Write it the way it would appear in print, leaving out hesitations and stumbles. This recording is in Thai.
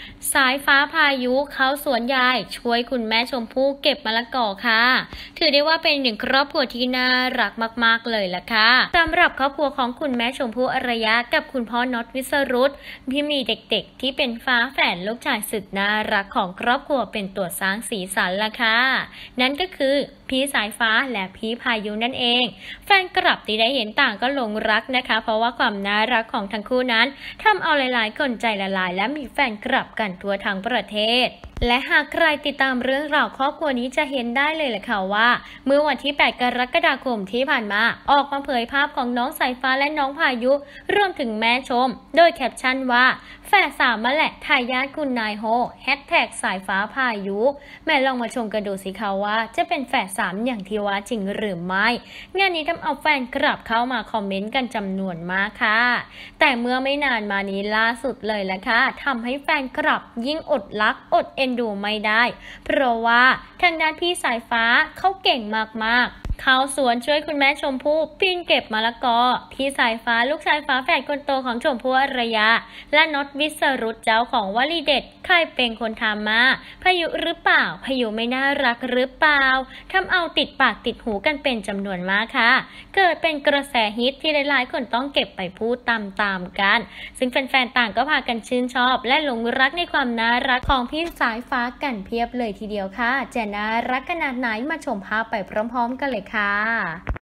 สายฟ้าพายุเข้าสวนยายช่วยคุณแม่ชมพู่เก็บมะละกอค่ะถือได้ว่าเป็นหนึ่งครอบครัวที่น่ารักมากๆเลยล่ะค่ะสำหรับครอบครัวของคุณแม่ชมพู่อารยะกับคุณพ่อน็อตวิสรุตที่มีเด็กๆที่เป็นฟ้าแฝดลูกชายสุดน่ารักของครอบครัวเป็นตัวสร้างสีสันล่ะค่ะนั่นก็คือพี่สายฟ้าและพี่พายุนั่นเองแฟนคลับที่ได้เห็นต่างก็หลงรักนะคะเพราะว่าความน่ารักของทั้งคู่นั้นทำเอาหลายๆคนใจละลายและมีแฟนคลับกันทั่วทั้งประเทศและหากใครติดตามเรื่องราวครอบครัวนี้จะเห็นได้เลยแหละค่ะว่าเมื่อวันที่ 8 กรกฎาคมที่ผ่านมาออกมาเผยภาพของน้องสายฟ้าและน้องพายุรวมถึงแม่ชมโดยแคปชั่นว่าแฝดสามมาแหละทายาทคุณนายโฮแฮชแท็กสายฟ้าพายุแม่ลองมาชมกันดูสิคะว่าจะเป็นแฝดสามอย่างที่ว่าจริงหรือไม่งานนี้ทำเอาแฟนคลับเข้ามาคอมเมนต์กันจำนวนมากค่ะแต่เมื่อไม่นานมานี้ล่าสุดเลยละค่ะทำให้แฟนคลับยิ่งอดรักอดเอ็นดูไม่ได้เพราะว่าทางด้านพี่สายฟ้าเขาเก่งมากๆเขาสวนช่วยคุณแม่ชมพู่ปีนเก็บมะละกอพี่สายฟ้าลูกชายฝาแฝดคนโตของชมพู่อารยาและน็อตวิสรุตเจ้าของวลีเด็ดใครเป็นคนทำมาพายุหรือเปล่าพายุไม่น่ารักหรือเปล่าทำเอาติดปากติดหูกันเป็นจำนวนมากค่ะเกิดเป็นกระแสฮิตที่หลายๆคนต้องเก็บไปพูดตามๆกันซึ่งแฟนๆต่างก็พากันชื่นชอบและหลงรักในความน่ารักของพี่สายฟ้ากันเพียบเลยทีเดียวค่ะจะน่ารักขนาดไหนมาชมภาพไปพร้อมๆกันเลยค่ะ